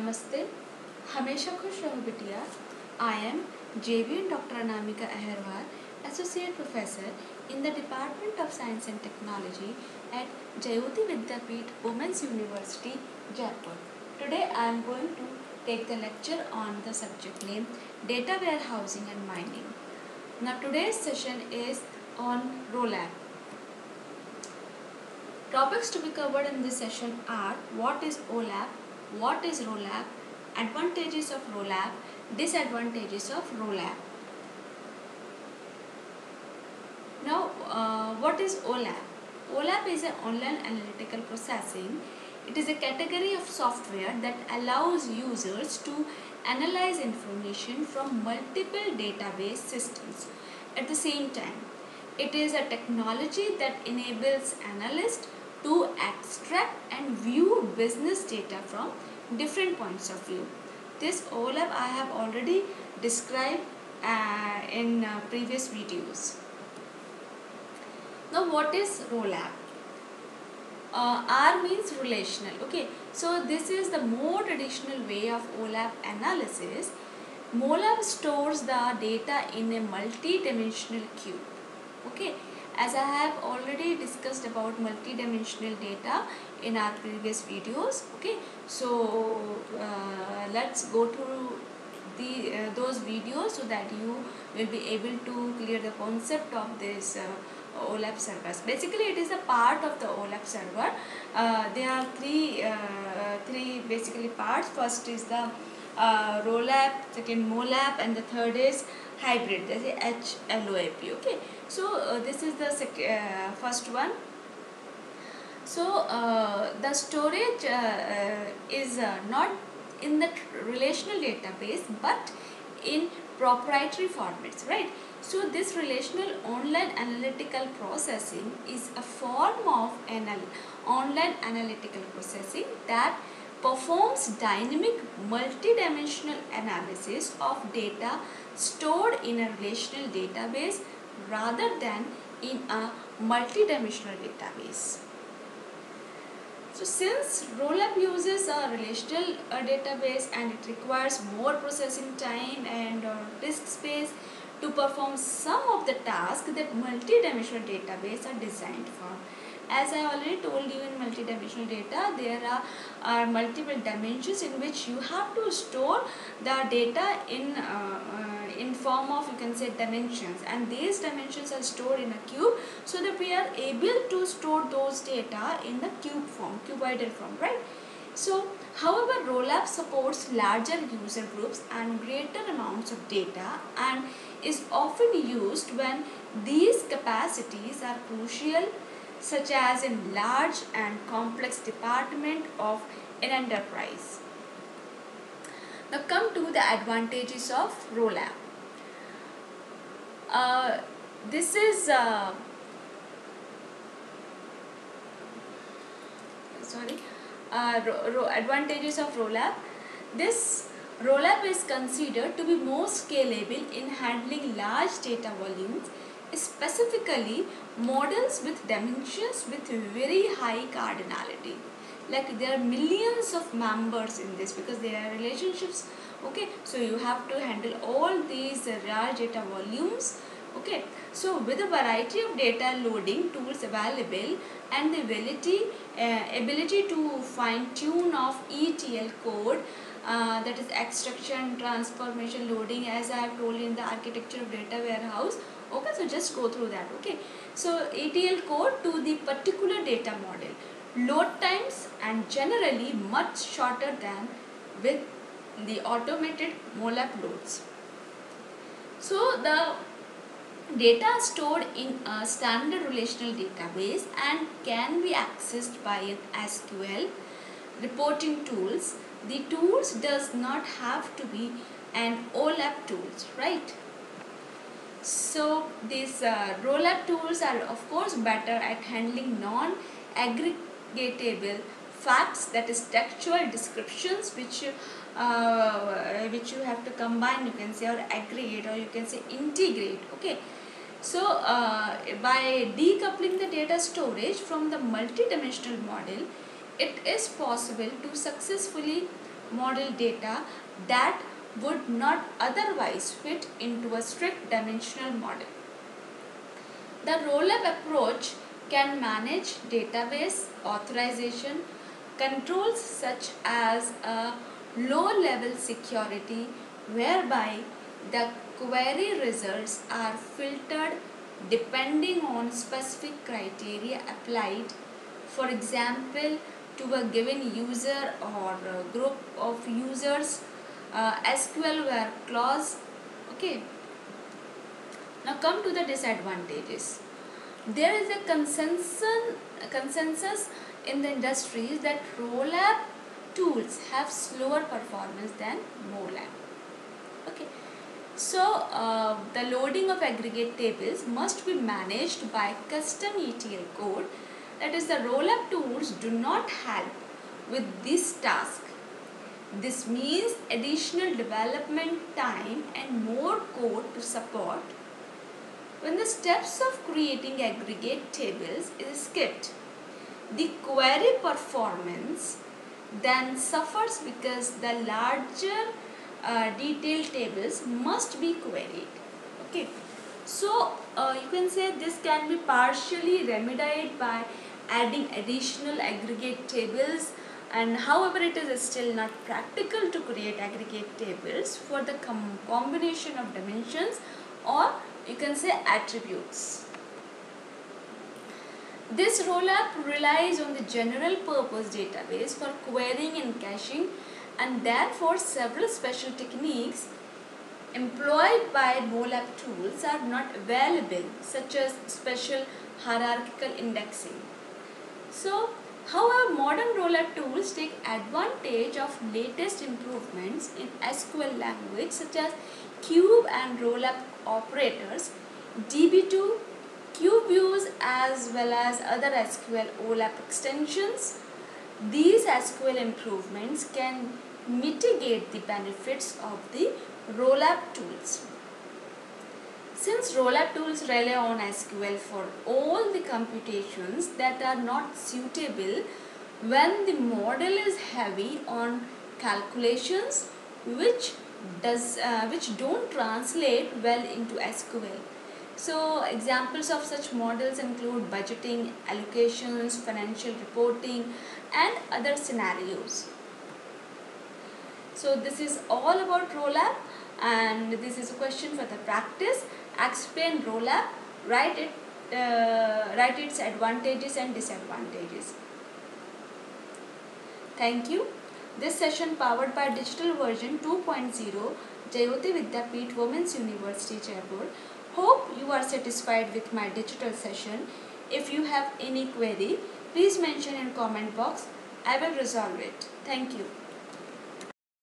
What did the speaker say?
नमस्ते, हमेशा खुश रहो बिटिया। I am JVN Dr. Anamika Aherwal, Associate Professor in the Department of Science and Technology at Jayoti Vidyapeeth Women's University, Jaipur. Today I am going to take the lecture on the subject name Data Warehousing and Mining. Now today's session is on ROLAP. Topics to be covered in this session are what is OLAP, what is ROLAP, advantages of ROLAP, disadvantages of ROLAP. Now, what is OLAP? OLAP is an online analytical processing. It is a category of software that allows users to analyze information from multiple database systems at the same time. It is a technology that enables analysts to extract and view business data from different points of view. This OLAP I have already described in previous videos. Now what is ROLAP? R means relational. Okay, so this is the more traditional way of OLAP analysis. MOLAP stores the data in a multi-dimensional cube. Okay, as I have already discussed about multi-dimensional data in our previous videos. Okay, so let's go through those videos so that you will be able to clear the concept of this OLAP servers. Basically, it is a part of the OLAP server. There are three basically parts. First is the ROLAP, second MOLAP, and the third is hybrid. That is HLOAP. Okay, so this is the first one. So the storage is not in the relational database but in proprietary formats, right? So this relational online analytical processing is a form of online analytical processing that performs dynamic multidimensional analysis of data stored in a relational database rather than in a multidimensional database. So since ROLAP uses a relational database and it requires more processing time and disk space to perform some of the tasks that multi-dimensional database are designed for. As I already told you, in multi-dimensional data there are multiple dimensions in which you have to store the data in form of, you can say, dimensions, and these dimensions are stored in a cube so that we are able to store those data in the cube form, cuboidal form, right? So however, ROLAP supports larger user groups and greater amounts of data and is often used when these capacities are crucial, such as in large and complex department of an enterprise. Now come to the advantages of ROLAP. This is advantages of ROLAP. This ROLAP is considered to be more scalable in handling large data volumes, specifically models with dimensions with very high cardinality. Like there are millions of members in this because there are relationships. Okay, so you have to handle all these large data volumes. Okay, so with a variety of data loading tools available and the ability to fine tune of ETL code, that is extraction, transformation, loading, as I have told in the architecture of data warehouse. Okay, so just go through that. Okay, so ETL code to the particular data model, load times and generally much shorter than with the automated MOLAP loads. So the data stored in a standard relational database and can be accessed by an SQL reporting tools. The tools does not have to be an OLAP tools, right? So these ROLAP tools are of course better at handling non-aggregatable facts, that is textual descriptions which you have to combine, you can say, or aggregate, or you can say integrate. Okay, so by decoupling the data storage from the multidimensional model, it is possible to successfully model data that would not otherwise fit into a strict dimensional model. The rollup approach can manage database authorization controls such as a low-level security whereby the query results are filtered depending on specific criteria applied, for example, to a given user or a group of users, SQL where clause. Okay. Now come to the disadvantages. There is a consensus in the industry that rollup tools have slower performance than MOLAP. Okay. So the loading of aggregate tables must be managed by custom ETL code. That is, the rollup tools do not help with this task. This means additional development time and more code to support. When the steps of creating aggregate tables is skipped, the query performance then suffers because the larger detailed tables must be queried. Okay, so you can say this can be partially remedied by adding additional aggregate tables, and however it is still not practical to create aggregate tables for the combination of dimensions, or you can say attributes. This rollup relies on the general purpose database for querying and caching, and therefore several special techniques employed by MOLAP tools are not available, such as special hierarchical indexing. So, however, modern rollup tools take advantage of latest improvements in SQL language such as cube and rollup operators, DB2, CubeViews, as well as other SQL OLAP extensions. These SQL improvements can mitigate the benefits of the rollup tools. Since rollup tools rely on SQL for all the computations that are not suitable when the model is heavy on calculations which don't translate well into SQL. So examples of such models include budgeting, allocations, financial reporting, and other scenarios. So this is all about rollup, and this is a question for the practice. Explain rollup, write its advantages and disadvantages. Thank you. This session powered by Digital Version 2.0, Jayoti Vidyapeeth Women's University, Jaipur. Hope you are satisfied with my digital session. If you have any query, please mention in comment box. I will resolve it. Thank you.